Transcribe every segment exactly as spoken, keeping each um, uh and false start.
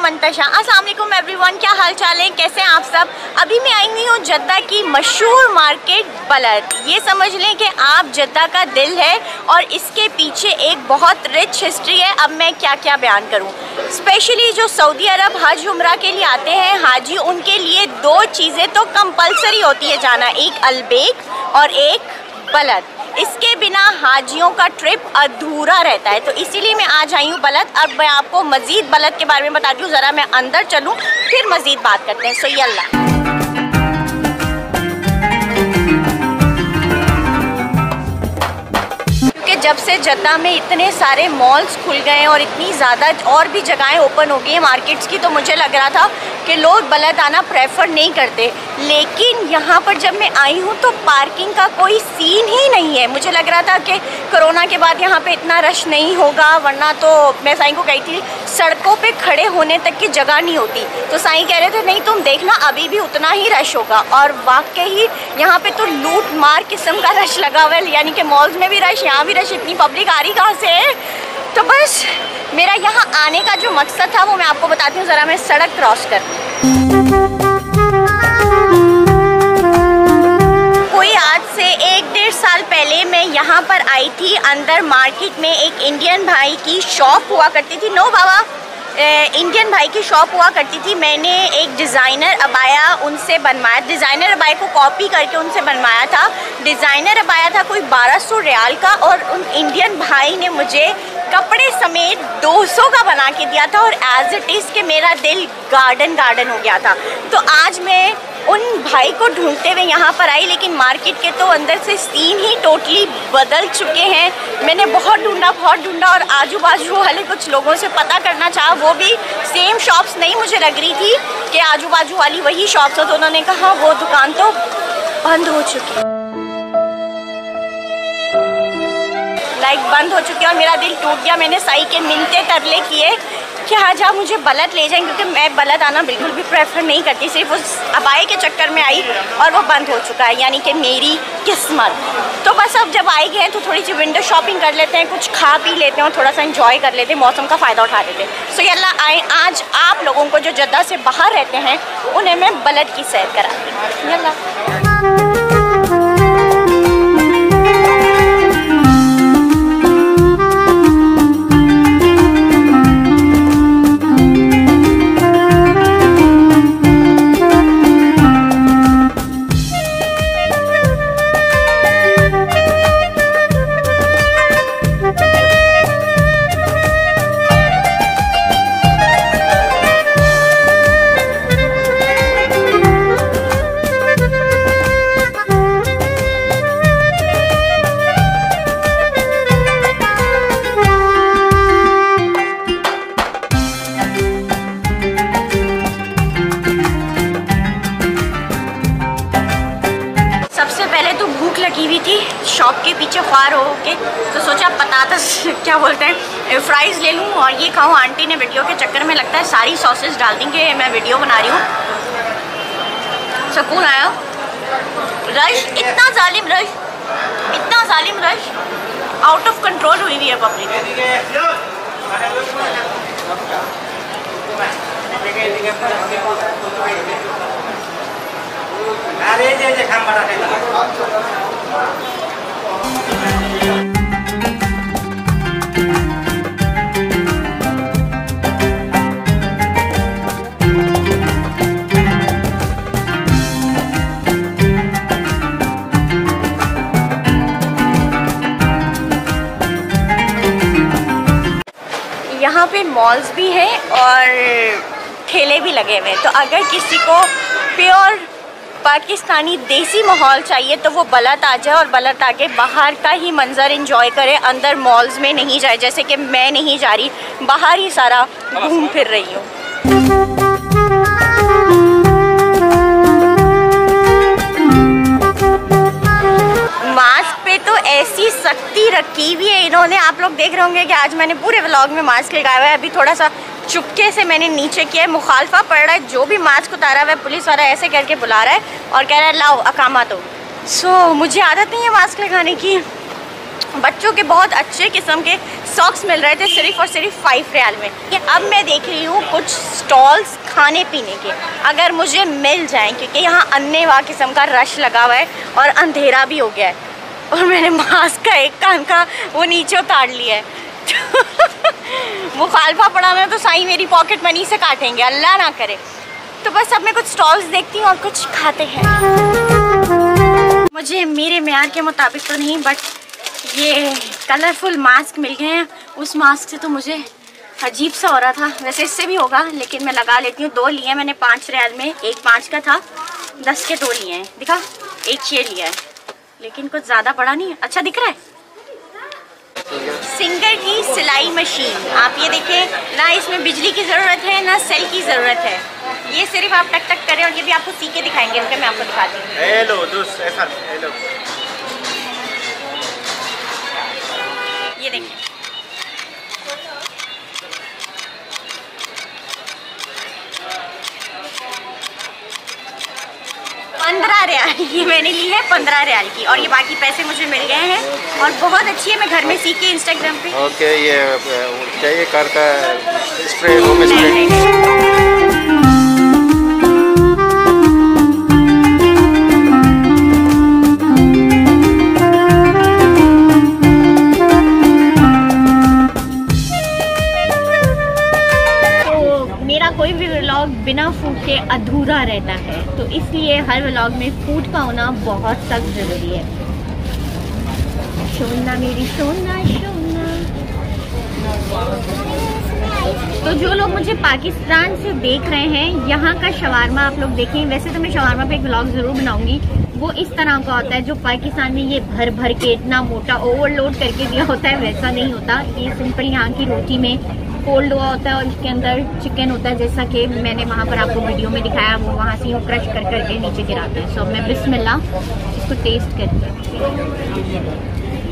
मंतशा। अस्सलाम वालेकुम एवरीवन, क्या हाल चाल है, कैसे हैं आप सब। अभी मैं आई हुई हूँ जद्दा की मशहूर मार्केट बलद। ये समझ लें कि आप जद्दा का दिल है और इसके पीछे एक बहुत रिच हिस्ट्री है। अब मैं क्या क्या बयान करूँ। स्पेशली जो सऊदी अरब हज उम्रा के लिए आते हैं हाजी, उनके लिए दो चीज़ें तो कंपलसरी होती है जाना, एक अलबेक और एक बलद। इसके बिना हाजियों का ट्रिप अधूरा रहता है, तो इसीलिए मैं आज आई हूँ बलद। अब मैं आपको मज़ीद बलद के बारे में बताती हूँ, ज़रा मैं अंदर चलूँ फिर मज़ीद बात करते हैं। सो यल्ला। जब से जद्दा में इतने सारे मॉल्स खुल गए हैं और इतनी ज़्यादा और भी जगहें ओपन हो गई हैं मार्केट्स की, तो मुझे लग रहा था कि लोग बलद आना प्रेफर नहीं करते। लेकिन यहाँ पर जब मैं आई हूँ तो पार्किंग का कोई सीन ही नहीं है। मुझे लग रहा था कि कोरोना के बाद यहाँ पे इतना रश नहीं होगा, वरना तो मैं साईं को कही थी सड़कों पे खड़े होने तक की जगह नहीं होती। तो साईं कह रहे थे नहीं तुम देखना अभी भी उतना ही रश होगा। और वाकई यहाँ पे तो लूट मार किस्म का रश लगा हुआ है, यानी कि मॉल्स में भी रश, यहाँ भी रश। इतनी पब्लिक आ रही कहाँ से है। तो बस मेरा यहाँ आने का जो मकसद था वो मैं आपको बताती हूँ। ज़रा मैं सड़क क्रॉस कर कोई आज से एक डेढ़ साल पहले मैं यहाँ पर आई थी। अंदर मार्केट में एक इंडियन भाई की शॉप हुआ करती थी। नो बाबा, इंडियन भाई की शॉप हुआ करती थी। मैंने एक डिज़ाइनर अबाया उनसे बनवाया, डिज़ाइनर अबाया को कॉपी करके उनसे बनवाया था। डिज़ाइनर अबाया था कोई बारह सौ रियाल का, और उन इंडियन भाई ने मुझे कपड़े समेत दो सौ का बना के दिया था। और एज इट इज़ के मेरा दिल गार्डन गार्डन हो गया था। तो आज मैं उन भाई को ढूंढते हुए यहाँ पर आई, लेकिन मार्केट के तो अंदर से सीन ही टोटली बदल चुके हैं। मैंने बहुत ढूंढा बहुत ढूंढा और आजू बाजू वाले कुछ लोगों से पता करना चाहा, वो भी सेम शॉप्स नहीं मुझे लग रही थी कि आजू बाजू वाली वही शॉप्स हो। तो उन्होंने कहा वो दुकान तो बंद हो चुकी है, लाइक बंद हो चुकी है। और मेरा दिल टूट गया। मैंने साई के मिनते तरले किए कि आज आप मुझे बलद ले जाएं, क्योंकि मैं बलद आना बिल्कुल भी प्रेफर नहीं करती। सिर्फ उस अबाए के चक्कर में आई और वो बंद हो चुका है, यानी कि मेरी किस्मत। तो बस अब जब आए गए हैं तो थोड़ी सी विंडो शॉपिंग कर लेते हैं, कुछ खा पी लेते हैं और थोड़ा सा इंजॉय कर लेते हैं, मौसम का फ़ायदा उठा लेते हैं। सो यल्ला आए, आज आप लोगों को जो जद्दा से बाहर रहते हैं उन्हें मैं बलद की सैर कराती हूँ। यल्ला। शॉप के पीछे ख्वार हो के तो सोचा पताता क्या बोलते हैं फ्राइज़ ले लूँ और ये खाऊँ। आंटी ने वीडियो के चक्कर में लगता है सारी सॉसेस डाल देंगे, मैं वीडियो बना रही हूँ। सुकून आया। रश इतना जालिम रश, इतना जालिम रश, आउट ऑफ कंट्रोल हुई हुई है पब्लिक। यहाँ पे मॉल्स भी हैं और ठेले भी लगे हुए हैं। तो अगर किसी को प्योर पाकिस्तानी देसी माहौल चाहिए तो वो बलद आ जाए और बलद आके बाहर का ही मंजर एंजॉय करे, अंदर मॉल्स में नहीं जाए। जैसे कि मैं नहीं जा रही, बाहर ही सारा घूम फिर रही हूँ। मास्क पे तो ऐसी सख्ती रखी हुई है इन्होंने, आप लोग देख रहे होंगे कि आज मैंने पूरे व्लॉग में मास्क लगाया हुआ है। अभी थोड़ा सा चुपके से मैंने नीचे किया है, मुखालफा पड़ रहा है। जो भी मास्क उतारा हुआ है पुलिस वाला ऐसे करके बुला रहा है और कह रहा है लाओ अकामा दो। सो so, मुझे आदत नहीं है मास्क लगाने की, बच्चों के बहुत अच्छे किस्म के सॉक्स मिल रहे थे सिर्फ और सिर्फ फाइव रियाल में। अब मैं देख रही हूँ कुछ स्टॉल्स खाने पीने के, अगर मुझे मिल जाएं, क्योंकि यहाँ अन्नेवाह किस्म का रश लगा हुआ है और अंधेरा भी हो गया है और मैंने मास्क का एक कान का वो नीचे उतार लिया है। मुखालफा पड़ा मैं तो साईं मेरी पॉकेट मनी से काटेंगे, अल्लाह ना करे। तो बस अब मैं कुछ स्टॉल्स देखती हूँ और कुछ खाते हैं। मुझे मेरे म्यार के मुताबिक तो नहीं, बट ये कलरफुल मास्क मिल गए हैं। उस मास्क से तो मुझे अजीब सा हो रहा था, वैसे इससे भी होगा लेकिन मैं लगा लेती हूँ। दो लिए मैंने पाँच रियाल में, एक पाँच का था, दस के दो लिए हैं। दिखा, एक ये लिया है लेकिन कुछ ज़्यादा बड़ा नहीं है। अच्छा दिख रहा है। सिंगर की सिलाई मशीन, आप ये देखें ना, इसमें बिजली की ज़रूरत है ना सेल की ज़रूरत है। ये सिर्फ आप टक टक करें और ये भी आपको सी के दिखाएंगे। उनके मैं आपको दिखाती हूँ। हेलो दोस्त, ऐसा हेलो, ये देखिए पंद्रह रियाल, ये मैंने ली है पंद्रह रियाल की और ये बाकी पैसे मुझे मिल गए हैं और बहुत अच्छी है। मैं घर में सीख के इंस्टाग्राम पे। ओके, ये चाहिए कार का स्प्रे, होम स्प्रे। कोई भी व्लॉग बिना फूड के अधूरा रहता है, तो इसलिए हर व्लॉग में फूड का होना बहुत सख्त ज़रूरी है। सोना मेरी सोना सोना। तो जो लोग मुझे पाकिस्तान से देख रहे हैं, यहाँ का शवारमा आप लोग देखें। वैसे तो मैं शवारमा पे एक व्लॉग ज़रूर बनाऊंगी। वो इस तरह का होता है जो पाकिस्तान में ये भर भर के इतना मोटा ओवरलोड करके दिया होता है, वैसा नहीं होता। ये सिंपल यहाँ की रोटी में फोल्ड हुआ होता है और इसके अंदर चिकन होता है, जैसा कि मैंने वहाँ पर आपको वीडियो में दिखाया। वो वहाँ से यूँ क्रश कर करके नीचे गिराते हैं। सो मैं बिस्मिल्लाह इसको टेस्ट करती हूँ।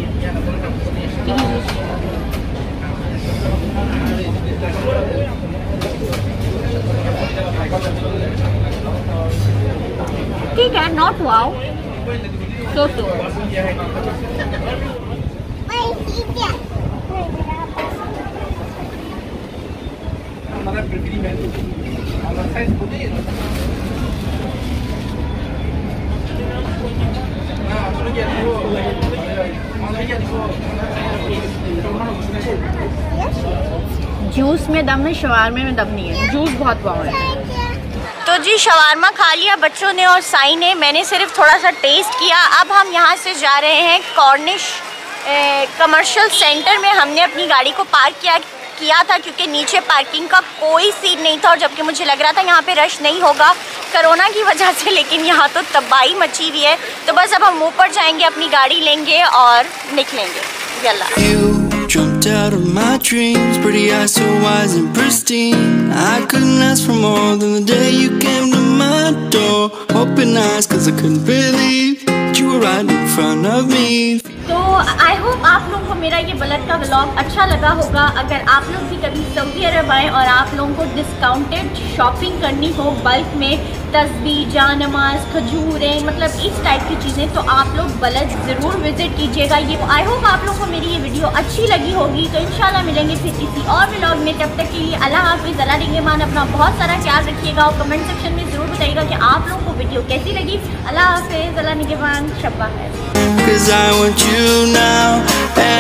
ठीक है, not wow, so so. Juice में दम है, शवारमे में दम नहीं है। जूस बहुत बहुत है। तो जी शवारमा खा लिया बच्चों ने और साई ने, मैंने सिर्फ थोड़ा सा टेस्ट किया। अब हम यहाँ से जा रहे हैं कॉर्निश कमर्शियल सेंटर में। हमने अपनी गाड़ी को पार्क किया किया था क्योंकि नीचे पार्किंग का कोई सीट नहीं था और जबकि मुझे लग रहा था यहाँ पे रश नहीं होगा कोरोना की वजह से, लेकिन यहाँ तो तबाही मची हुई है। तो बस अब हम ऊपर जाएंगे, अपनी गाड़ी लेंगे और निकलेंगे। यल्ला। Jumped out of my dreams, pretty eyes so wise and pristine. I couldn't ask for more than the day you came to my door. Open eyes cause I couldn't believe you were right in front of me. तो I hope आप लोगों को मेरा ये बलद का vlog अच्छा लगा होगा। अगर आप लोग भी कभी सऊदी अरब आए और आप लोगों को डिस्काउंटेड शॉपिंग करनी हो बल्क में, तस्बीह, जानमाज, खजूरें, मतलब इस टाइप की चीज़ें, तो आप लोग बलद ज़रूर विज़िट कीजिएगा। ये आई होप आप लोगों को मेरी ये वीडियो अच्छी लगी होगी। तो इंशाल्लाह मिलेंगे फिर किसी और व्लॉग में। तब तक के लिए अल्लाह हाफ़िज़, अल्लाह निगहबान। अपना बहुत सारा ख्याल रखिएगा और कमेंट सेक्शन में ज़रूर बताइएगा कि आप लोगों को वीडियो कैसी लगी। अल्लाह हाफ़िज़, अल्लाह निगहबान, शब्बा है। Cause I want you now.